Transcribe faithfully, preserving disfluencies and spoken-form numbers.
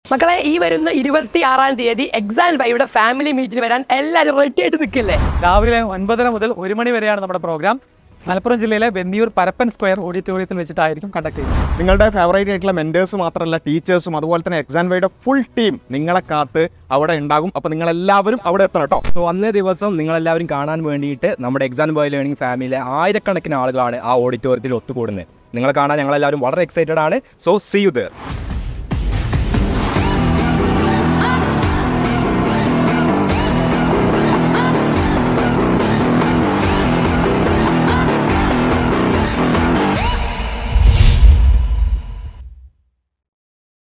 മക്കളെ ഈ വരുന്ന ഇരുപത്തി ആറാം തീയതി എക്സാം വൈയുടെ ഫാമിലി മീറ്റിന് വരാൻ എല്ലാവരും റെഡി ആയിട്ട് നിൽക്കില്ലേ? രാവിലെ ഒൻപതര മുതൽ ഒരു മണി വരെയാണ് നമ്മുടെ പ്രോഗ്രാം. മലപ്പുറം ജില്ലയിലെ വെന്നിയൂർ പരപ്പൻ സ്ക്വയർ ഓഡിറ്റോറിയത്തിൽ വെച്ചിട്ടായിരിക്കും കണ്ടക്ട് ചെയ്യുന്നത്. നിങ്ങളുടെ ഫേവറേറ്റ് ആയിട്ടുള്ള മെൻറ്റേഴ്സ് മാത്രമല്ല ടീച്ചേഴ്സും അതുപോലെ തന്നെ എക്സാം വൈയുടെ ഫുൾ ടീം നിങ്ങളെ കാത്ത് അവിടെ ഉണ്ടാകും. അപ്പോൾ നിങ്ങളെല്ലാവരും അവിടെ എത്തണം കേട്ടോ. സോ അന്നേ ദിവസം നിങ്ങളെല്ലാവരും കാണാൻ വേണ്ടിയിട്ട് നമ്മുടെ XandY Learning ഫാമിലിയിലെ ആയിരക്കണക്കിന് ആളുകളാണ് ആ ഓഡിറ്റോറിയത്തിൽ ഒത്തുകൂടുന്നത്. നിങ്ങളെ കാണാൻ ഞങ്ങളെല്ലാവരും വളരെ എക്സൈറ്റഡ് ആണ്. So see you there.